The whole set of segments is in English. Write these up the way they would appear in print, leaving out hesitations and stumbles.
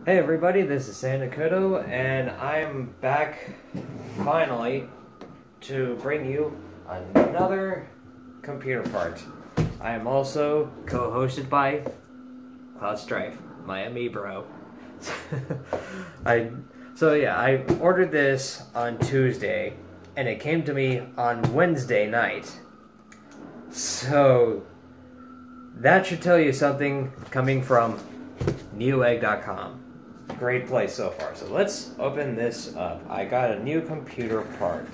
Hey everybody, this is Sandakudo, and I'm back finally to bring you another computer part. I am also co-hosted by Cloud Strife, Miami bro. I ordered this on Tuesday, and it came to me on Wednesday night. So that should tell you something coming from Newegg.com. Great place so far. So let's open this up. I got a new computer part.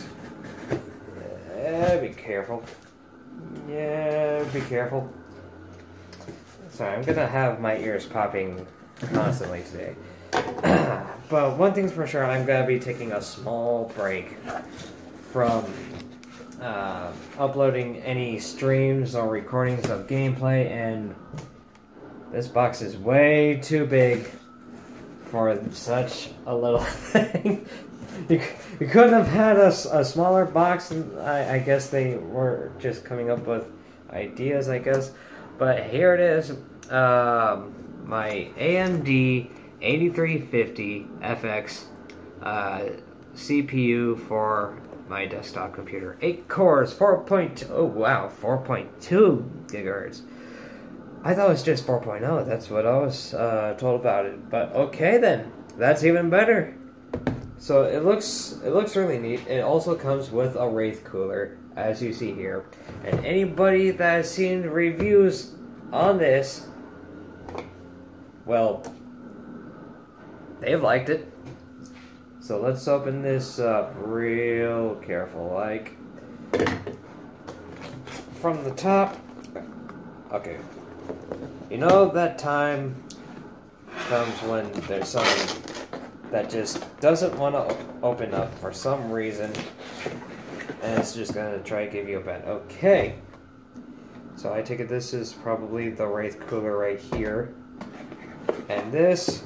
Be careful. Yeah, be careful. Sorry, I'm gonna have my ears popping constantly today. But one thing's for sure, I'm gonna be taking a small break from uploading any streams or recordings of gameplay, and this box is way too big for such a little thing. You couldn't have had a smaller box. I guess they were just coming up with ideas, I guess. But here it is. My AMD 8350 FX CPU for my desktop computer. 8 cores, 4.2. Oh wow, 4.2 gigahertz. I thought it was just 4.0. That's what I was told about it. But okay then, that's even better. So it looks really neat. It also comes with a Wraith Cooler, as you see here. And anybody that has seen reviews on this, well, they've liked it. So let's open this up real careful, like from the top. Okay. You know that time comes when there's something that just doesn't want to open up for some reason, and it's just going to try to give you a bad. Okay. So I take it this is probably the Wraith Cooler right here. And this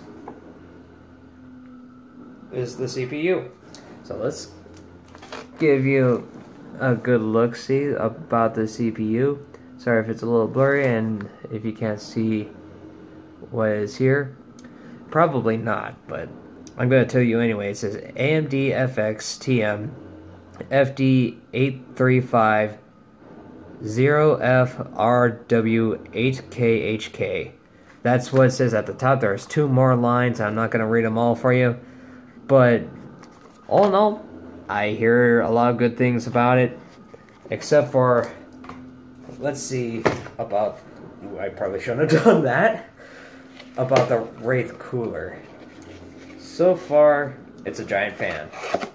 is the CPU. So let's give you a good look-see about the CPU. Sorry if it's a little blurry and if you can't see what is here. Probably not, but I'm going to tell you anyway. It says AMD FX TM FD835 0FRW8KHK. That's what it says at the top. There's 2 more lines. I'm not going to read them all for you. But all in all, I hear a lot of good things about it. Except for, let's see about, I probably shouldn't have done that, about the Wraith Cooler. So far, it's a giant fan.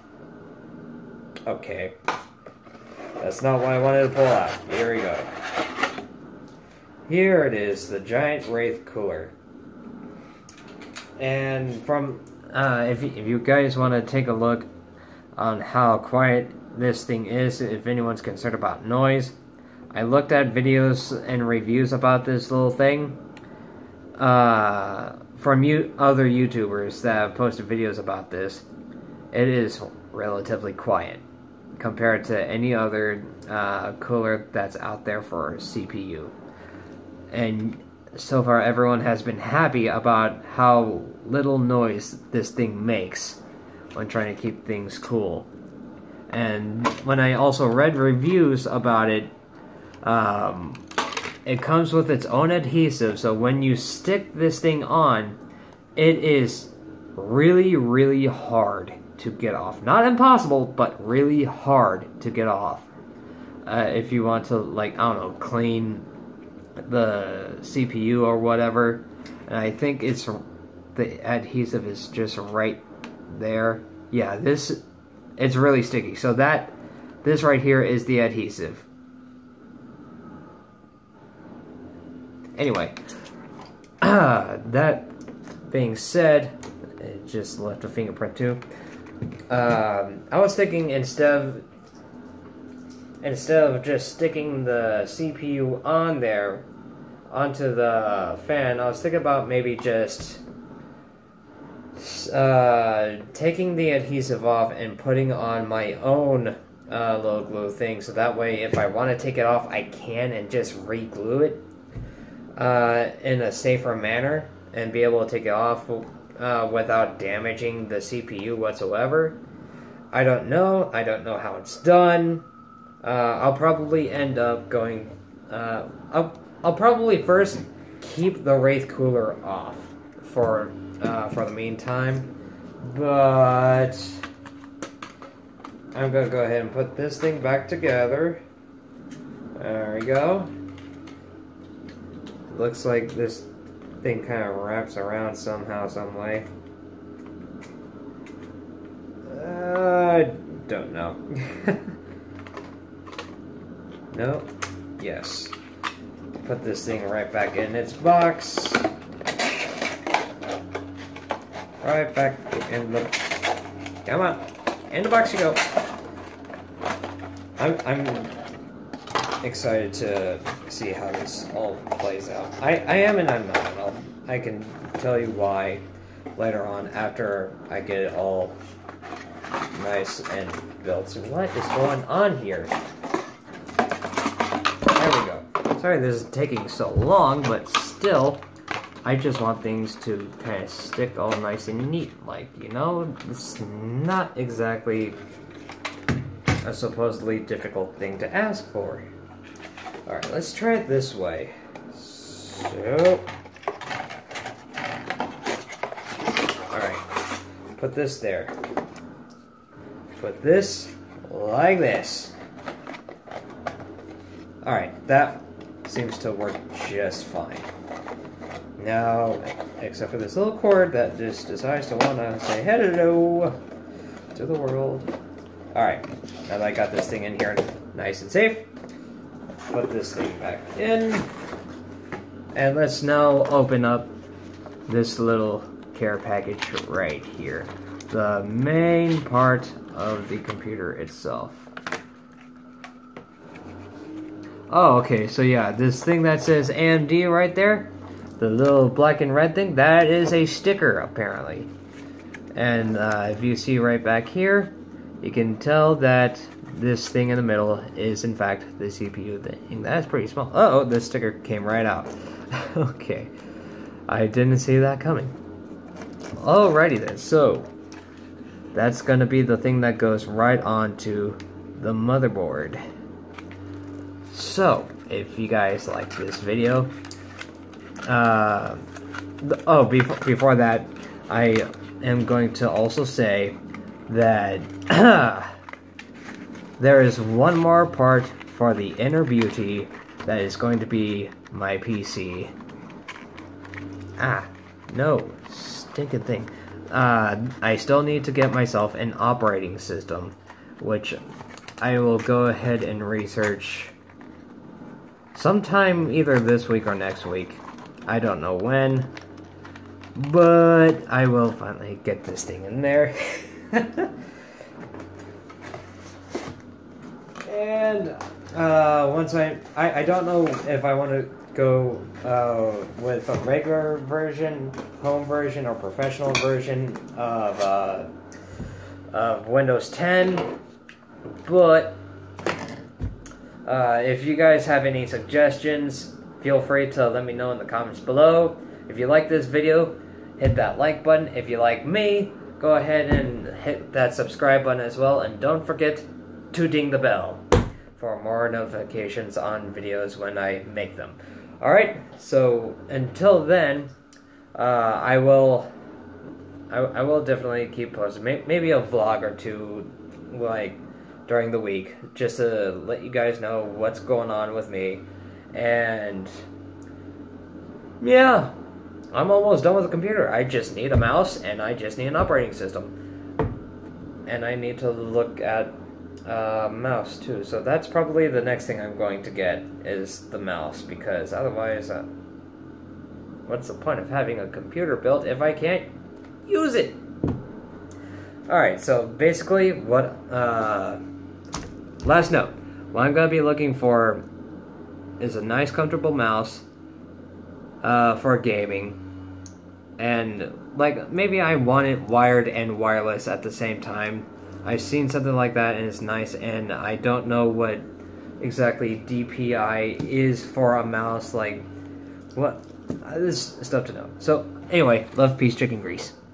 Okay. That's not what I wanted to pull out. Here we go. Here it is, the giant Wraith Cooler. And from, if you guys want to take a look on how quiet this thing is, if anyone's concerned about noise, I looked at videos and reviews about this little thing from other YouTubers that have posted videos about this. It is relatively quiet compared to any other cooler that's out there for CPU. And so far everyone has been happy about how little noise this thing makes when trying to keep things cool. And when I also read reviews about it, it comes with its own adhesive, so when you stick this thing on, it is really, really hard to get off. Not impossible, but really hard to get off. If you want to, like, I don't know, clean the CPU or whatever. And I think it's, the adhesive is just right there. Yeah, it's really sticky. So this right here is the adhesive. Anyway, that being said, it just left a fingerprint too. I was thinking instead of just sticking the CPU on there onto the fan, I was thinking about maybe just taking the adhesive off and putting on my own little glue thing, so that way if I want to take it off I can and just re-glue it in a safer manner and be able to take it off without damaging the CPU whatsoever. I don't know. I don't know how it's done. I'll probably end up going... I'll probably first keep the Wraith Cooler off for the meantime. But I'm going to go ahead and put this thing back together. There we go. Looks like this thing kind of wraps around somehow, some way. I don't know. No. Yes. Put this thing right back in its box. Right back in the... Come on. In the box you go. I'm excited to see how this all plays out. I am and I'm not. I can tell you why later on after I get it all nice and built. So what is going on here? There we go. Sorry this is taking so long, but still, I just want things to kind of stick all nice and neat. Like, you know, it's not exactly a supposedly difficult thing to ask for. Alright, let's try it this way. So... Alright, put this there. Put this like this. Alright, that seems to work just fine. Now, except for this little cord that just decides to want to say hello to the world. Alright, now that I got this thing in here nice and safe, put this thing back in. And let's now open up this little care package right here. The main part of the computer itself. Oh, okay, so yeah, this thing that says AMD right there, the little black and red thing, that is a sticker, apparently. And if you see right back here, you can tell that this thing in the middle is, in fact, the CPU thing. That's pretty small. Uh-oh, the sticker came right out. Okay, I didn't see that coming. Alrighty then, so that's gonna be the thing that goes right onto the motherboard. So, if you guys like this video, before that, I am going to also say that there is one more part for the inner beauty that is going to be my PC. No, stinking thing. I still need to get myself an operating system, which I will go ahead and research sometime either this week or next week. I don't know when, but I will finally get this thing in there. And once I don't know if I want to go with a regular version, home version, or professional version of Windows 10, but if you guys have any suggestions, feel free to let me know in the comments below. If you like this video, hit that like button. If you like me, go ahead and hit that subscribe button as well. And don't forget to ding the bell for more notifications on videos when I make them. Alright, so until then, I will definitely keep posting. Maybe a vlog or two, like, during the week, just to let you guys know what's going on with me. And yeah, I'm almost done with the computer. I just need a mouse and I just need an operating system, and I need to look at mouse too. So that's probably the next thing I'm going to get, is the mouse, because otherwise what's the point of having a computer built if I can't use it? Alright, so basically what last note, what I'm going to be looking for is a nice comfortable mouse for gaming, and like maybe I want it wired and wireless at the same time. I've seen something like that and it's nice, and I don't know what exactly DPI is for a mouse. Like, what? This is stuff to know. So anyway, love, peace, chicken grease.